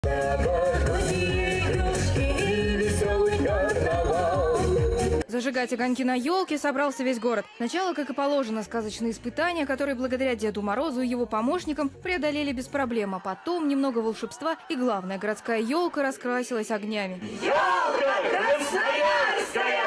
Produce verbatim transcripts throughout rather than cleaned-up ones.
Зажигать огоньки на елке собрался весь город. Сначала, как и положено, сказочные испытания, которые благодаря Деду Морозу и его помощникам преодолели без проблем. А потом немного волшебства, и главное, городская елка раскрасилась огнями. Елка красноярская!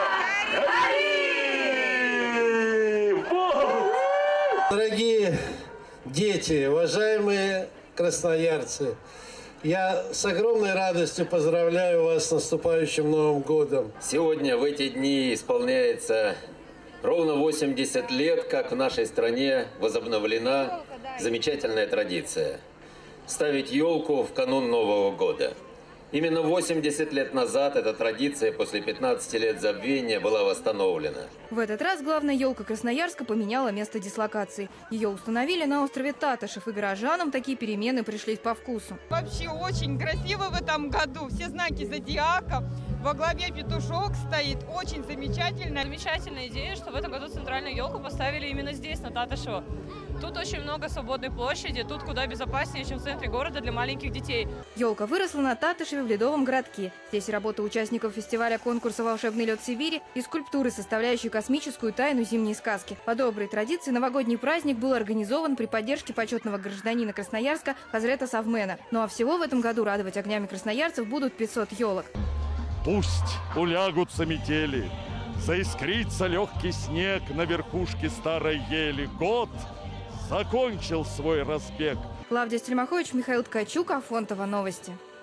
Дорогие дети, уважаемые красноярцы, я с огромной радостью поздравляю вас с наступающим Новым годом. Сегодня, в эти дни, исполняется ровно восемьдесят лет, как в нашей стране возобновлена замечательная традиция – ставить елку в канун Нового года. Именно восемьдесят лет назад эта традиция после пятнадцати лет забвения была восстановлена. В этот раз главная елка Красноярска поменяла место дислокации. Ее установили на острове Татышев, и горожанам такие перемены пришлись по вкусу. Вообще очень красиво в этом году. Все знаки зодиака. Во главе петушок стоит. Очень замечательно. Замечательная идея, что в этом году центральную елку поставили именно здесь, на Татышево. Тут очень много свободной площади, тут куда безопаснее, чем в центре города для маленьких детей. Елка выросла на Татышеве в Ледовом городке. Здесь работа участников фестиваля конкурса «Волшебный лед Сибири» и скульптуры, составляющие космическую тайну зимней сказки. По доброй традиции новогодний праздник был организован при поддержке почетного гражданина Красноярска Хазрета Савмена. Ну а всего в этом году радовать огнями красноярцев будут пятьсот елок. Пусть улягутся метели, заискрится легкий снег на верхушке старой ели. Год закончил свой разбег. Клавдия Стельмахович, Михаил Ткачук, Афонтова, новости.